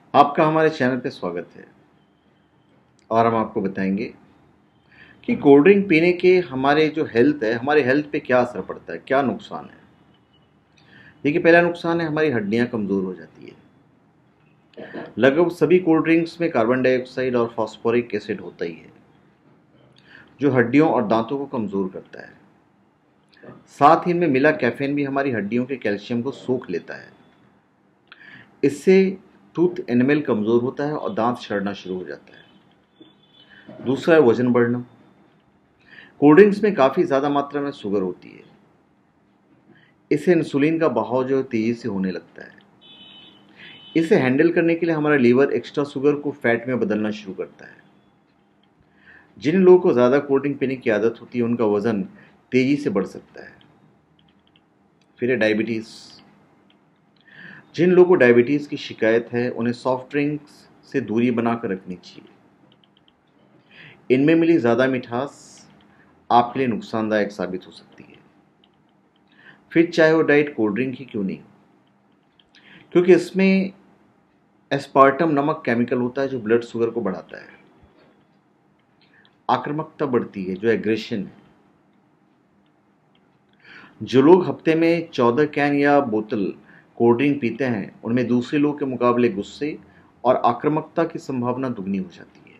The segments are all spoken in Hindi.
आपका हमारे चैनल पे स्वागत है और हम आपको बताएंगे कि कोल्ड ड्रिंक पीने के हमारे जो हेल्थ है, हमारे हेल्थ पे क्या असर पड़ता है, क्या नुकसान है। देखिए, पहला नुकसान है हमारी हड्डियां कमज़ोर हो जाती है। लगभग सभी कोल्ड ड्रिंक्स में कार्बन डाइऑक्साइड और फास्फोरिक एसिड होता ही है, जो हड्डियों और दांतों को कमज़ोर करता है। साथ ही इनमें मिला कैफीन भी हमारी हड्डियों के कैल्शियम को सोख लेता है। इससे टूथ एनिमल कमज़ोर होता है और दांत सड़ना शुरू हो जाता है। दूसरा है वजन बढ़ना। कोल्ड ड्रिंक्स में काफ़ी ज़्यादा मात्रा में शुगर होती है। इससे इंसुलिन का बहाव जो है तेज़ी से होने लगता है। इसे हैंडल करने के लिए हमारा लीवर एक्स्ट्रा शुगर को फैट में बदलना शुरू करता है। जिन लोगों को ज़्यादा कोल्ड ड्रिंक पीने की आदत होती है, उनका वज़न तेज़ी से बढ़ सकता है। फिर है डायबिटीज़। जिन लोगों को डायबिटीज़ की शिकायत है, उन्हें सॉफ्ट ड्रिंक्स से दूरी बनाकर रखनी चाहिए। इनमें मिली ज़्यादा मिठास आपके लिए नुकसानदायक साबित हो सकती है। फिर चाहे वो डाइट कोल्ड ड्रिंक ही क्यों नहीं, क्योंकि इसमें एस्पार्टम नमक केमिकल होता है जो ब्लड शुगर को बढ़ाता है। आक्रामकता बढ़ती है, जो एग्रेशन है। जो लोग हफ्ते में 14 कैन या बोतल कोल्ड ड्रिंक पीते हैं, उनमें दूसरे लोग के मुकाबले गुस्से और आक्रामकता की संभावना दुगनी हो जाती है।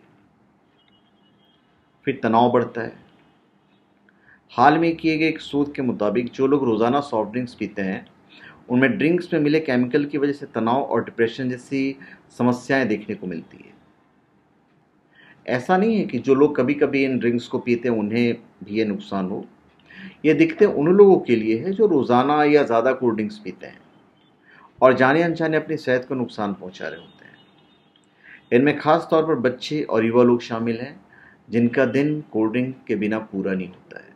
फिर तनाव बढ़ता है। हाल में किए गए एक शोध के मुताबिक जो लोग रोज़ाना सॉफ्ट ड्रिंक्स पीते हैं, उनमें ड्रिंक्स में मिले केमिकल की वजह से तनाव और डिप्रेशन जैसी समस्याएं देखने को मिलती है। ऐसा नहीं है कि जो लोग कभी कभी इन ड्रिंक्स को पीते हैं उन्हें भी ये नुकसान हो। ये दिक्कतें उन लोगों के लिए है जो रोज़ाना या ज़्यादा कोल्ड ड्रिंक्स पीते हैं और जाने अनजाने अपनी सेहत को नुकसान पहुंचा रहे होते हैं। इनमें खास तौर पर बच्चे और युवा लोग शामिल हैं, जिनका दिन कोल्ड ड्रिंक के बिना पूरा नहीं होता है।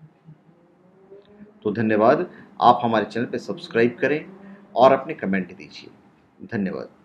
तो धन्यवाद। आप हमारे चैनल पर सब्सक्राइब करें और अपने कमेंट दीजिए। धन्यवाद।